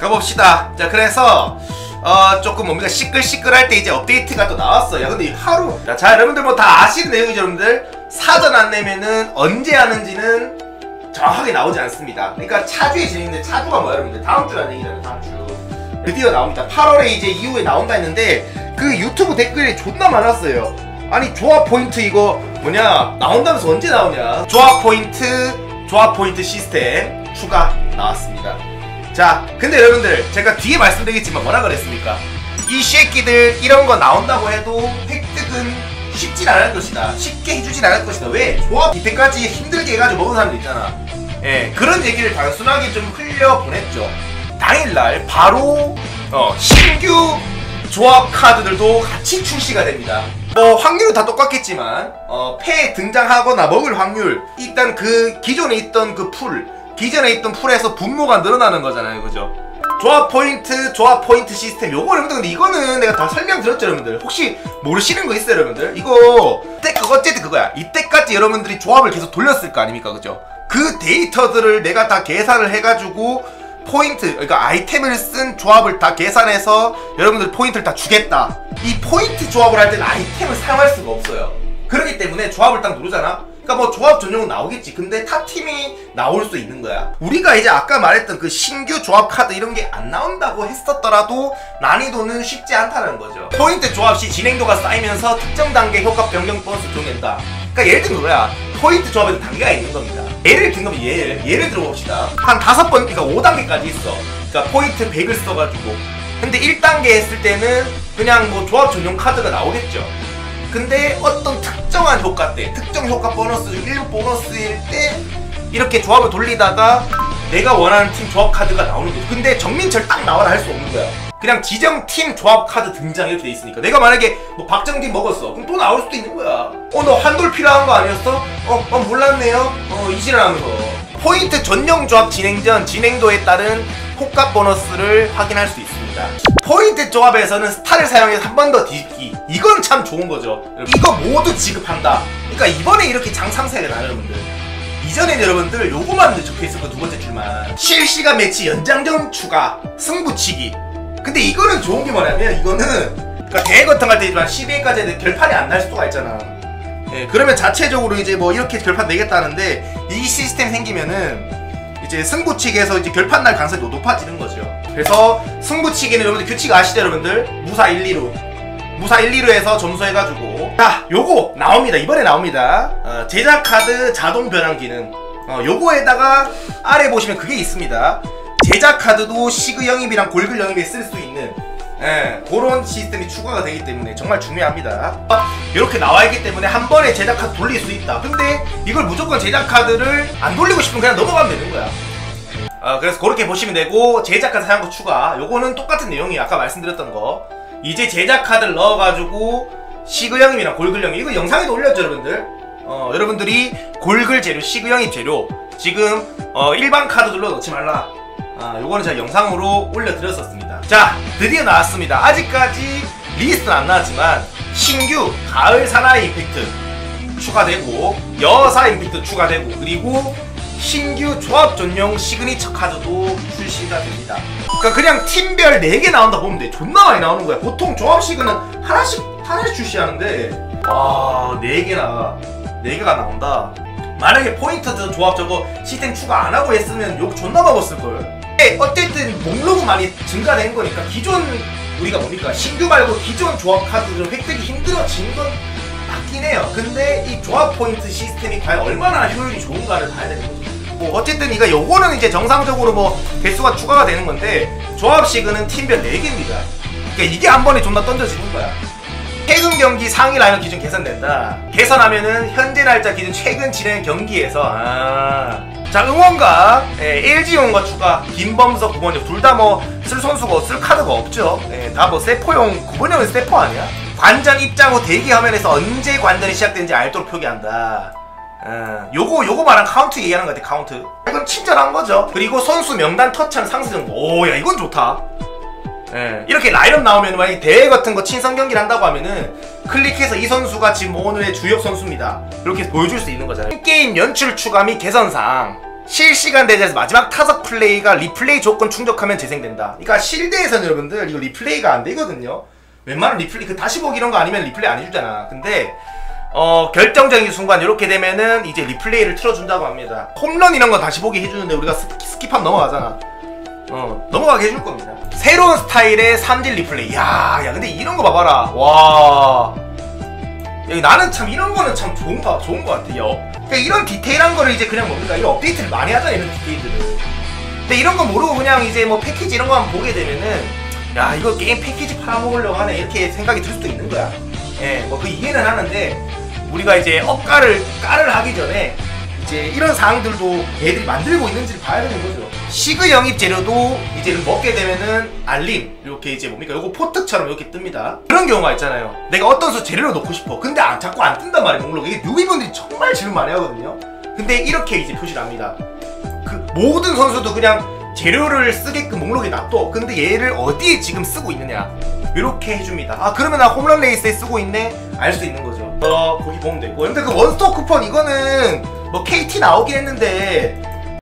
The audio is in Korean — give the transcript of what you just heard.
가봅시다. 자, 그래서 조금 뭡니까 시끌시끌할 때 이제 업데이트가 또 나왔어요. 근데 하루 자 여러분들 뭐 다 아시는 내용이죠. 여러분들 사전 안 내면은 언제 하는지는 정확하게 나오지 않습니다. 그러니까 차주에 진행인데 차주가 뭐야 여러분들? 다음 주라는 얘기잖아요. 다음 주 드디어 나옵니다. 8월에 이제 이후에 나온다 했는데 그 유튜브 댓글이 존나 많았어요. 아니 조합 포인트 이거 뭐냐 나온다면서 언제 나오냐. 조합 포인트 시스템 추가 나왔습니다. 자 근데 여러분들 제가 뒤에 말씀드리겠지만 뭐라 그랬습니까? 이 새끼들 이런 거 나온다고 해도 획득은 쉽진 않을 것이다. 쉽게 해주진 않을 것이다. 왜? 조합 이때까지 힘들게 해가지고 먹은 사람들 있잖아. 예, 그런 얘기를 단순하게 좀 흘려보냈죠. 당일날 바로 신규 조합 카드들도 같이 출시가 됩니다. 뭐 확률은 다 똑같겠지만 패에 등장하거나 먹을 확률 일단 그 기존에 있던 그 기존에 있던 풀에서 분모가 늘어나는 거잖아요. 그죠? 조합 포인트 시스템 요거 여러분들 근데 이거는 내가 다 설명드렸죠. 여러분들 혹시 모르시는 거 있어요 여러분들? 이거 어쨌든 그거야. 이때까지 여러분들이 조합을 계속 돌렸을 거 아닙니까? 그죠? 그 데이터들을 내가 다 계산을 해가지고 포인트 그러니까 아이템을 쓴 조합을 다 계산해서 여러분들 포인트를 다 주겠다. 이 포인트 조합을 할 때는 아이템을 사용할 수가 없어요. 그렇기 때문에 조합을 딱 누르잖아. 그러니까 뭐 조합 전용은 나오겠지. 근데 타 팀이 나올 수 있는 거야. 우리가 이제 아까 말했던 그 신규 조합 카드 이런 게 안 나온다고 했었더라도 난이도는 쉽지 않다는 거죠. 포인트 조합 시 진행도가 쌓이면서 특정 단계 효과 변경 보너스 적용된다. 그러니까 예를 들면 뭐야? 포인트 조합에도 단계가 있는 겁니다. 예를 든 거면 예를 들어봅시다. 한 5번, 그러니까 5단계까지 있어. 그러니까 포인트 100을 써가지고. 근데 1단계 했을 때는 그냥 뭐 조합 전용 카드가 나오겠죠. 근데 어떤 특정한 효과 때, 특정 효과 보너스 중 일부 보너스일 때 이렇게 조합을 돌리다가 내가 원하는 팀 조합 카드가 나오는 거죠. 근데 정민철 딱 나와라 할 수 없는 거야. 그냥 지정 팀 조합 카드 등장 이렇게 돼 있으니까 내가 만약에 뭐 박정진 먹었어. 그럼 또 나올 수도 있는 거야. 너 한돌 필요한 거 아니었어? 몰랐네요. 이지랄 하면서. 포인트 전용 조합 진행 전 진행도에 따른 효과 보너스를 확인할 수 있습니다. 포인트 조합에서는 스타를 사용해서 한 번 더 뒤집기. 이건 참 좋은 거죠. 이거 모두 지급한다. 그러니까 이번에 이렇게 장상세가 나요 여러분들. 이전엔 여러분들 요거만 적혀있을 거 두 번째 줄만. 실시간 매치 연장전 추가 승부치기. 근데 이거는 좋은 게 뭐냐면 이거는 그러니까 대회 같은 거 할 때 12회까지 결판이 안 날 수가 있잖아. 예, 그러면 자체적으로 이제 뭐 이렇게 결판 내겠다는데 이 시스템 생기면은 이제 승부치기에서 이제 결판 날 가능성이 높아지는 거죠. 그래서 승부치기는 여러분들 규칙 아시죠 여러분들? 무사 1, 2루 해서 점수 해가지고 자 요거 나옵니다. 이번에 나옵니다. 제작 카드 자동 변환 기능. 요거에다가 아래 보시면 그게 있습니다. 제작 카드도 시그 영입이랑 골글 영입에 쓸 수 있는 그런 시스템이 추가가 되기 때문에 정말 중요합니다. 이렇게 나와있기 때문에 한 번에 제작 카드 돌릴 수 있다. 근데 이걸 무조건 제작 카드를 안 돌리고 싶으면 그냥 넘어가면 되는 거야. 그래서 그렇게 보시면 되고 제작 카드 사용거 추가 요거는 똑같은 내용이 아까 말씀드렸던 거. 이제 제작 카드를 넣어가지고 시그 영입이랑 골글 영입 이거 영상에도 올렸죠 여러분들. 여러분들이 골글 재료 시그 영입 재료 지금 일반 카드들로 넣지 말라. 요거는 제가 영상으로 올려드렸었습니다. 자 드디어 나왔습니다. 아직까지 리스트는 안 나왔지만 신규 가을 사나이 임팩트 추가되고 여사 임팩트 추가되고 그리고 신규 조합 전용 시그니처 카드도 출시가 됩니다. 그러니까 그냥 팀별 4개 나온다 보면 돼. 존나 많이 나오는 거야. 보통 조합 시그는 하나씩 출시하는데 와 4개가 나온다. 만약에 포인트 조합 저거 시스템 추가 안 하고 했으면 욕 존나 먹었을걸. 어쨌든 목록은 많이 증가된 거니까 기존 우리가 뭡니까 신규 말고 기존 조합 카드를 획득이 힘들어진 건 맞긴 해요. 근데 이 조합 포인트 시스템이 과연 얼마나 효율이 좋은가를 봐야 되는 거죠. 뭐 어쨌든 요거는 이제 정상적으로 뭐 개수가 추가가 되는 건데 조합 시그는 팀별 4개입니다. 그러니까 이게 한 번에 존나 던져지는 거야. 최근 경기 상위 라인업 기준 개선된다. 개선하면은 현재 날짜 기준 최근 진행 경기에서 자 응원가 LG용과 추가 김범석 9번역 둘 다 뭐 쓸 선수가 쓸 카드가 없죠. 다 뭐 세포용 9번역은 세포 아니야? 관전 입장 후 대기 화면에서 언제 관전이 시작되는지 알도록 표기한다. 요거 말한 카운트 얘기하는 것 같아. 카운트 이건 친절한 거죠. 그리고 선수 명단 터치하는 상세 정보. 오야 이건 좋다. 이렇게 라인업 나오면 만약에 대회 같은 거 친선 경기를 한다고 하면은 클릭해서 이 선수가 지금 오늘의 주역 선수입니다 이렇게 보여줄 수 있는 거잖아요. 게임 연출 추가 및 개선사항 실시간 대전에서 마지막 타석 플레이가 리플레이 조건 충족하면 재생된다. 그러니까 실대에서는 여러분들 이거 리플레이가 안 되거든요. 웬만한 리플레이, 그 다시 보기 이런 거 아니면 리플레이 안 해주잖아. 근데 결정적인 순간 이렇게 되면은 이제 리플레이를 틀어준다고 합니다. 홈런 이런 거 다시 보기 해주는데 우리가 스킵하면 넘어가잖아. 넘어가게 해줄 겁니다. 새로운 스타일의 삼질 리플레이. 야 근데 이런 거 봐봐라. 와, 나는 참 이런 거는 참 좋은 거 같아요. 그러니까 이런 디테일한 거를 이제 그냥 뭡니까, 이런 업데이트를 많이 하잖아, 이런 디테일들을. 근데 이런 거 모르고 그냥 이제 뭐 패키지 이런 거만 보게 되면은, 야 이거 게임 패키지 팔아먹으려고 하네, 이렇게 생각이 들 수도 있는 거야. 예, 뭐 그 이해는 하는데, 우리가 이제 깔을 하기 전에 이제 이런 사항들도 애들이 만들고 있는지를 봐야 되는 거죠. 시그 영입 재료도 이제 먹게 되면은 알림, 이렇게 이제 뭡니까, 요거 포특처럼 이렇게 뜹니다. 그런 경우가 있잖아요. 내가 어떤 재료를 넣고 싶어. 근데 자꾸 안 뜬단 말이에요, 목록. 이게 뉴비분들이 정말 질문 많이 하거든요. 근데 이렇게 이제 표시를 합니다. 그 모든 선수도 그냥 재료를 쓰게끔 목록에 놔둬. 근데 얘를 어디에 지금 쓰고 있느냐, 이렇게 해줍니다. 그러면 나 홈런 레이스에 쓰고 있네, 알 수 있는 거죠. 거기 보면 되고. 근데 그 원스톱 쿠폰 이거는 뭐 KT 나오긴 했는데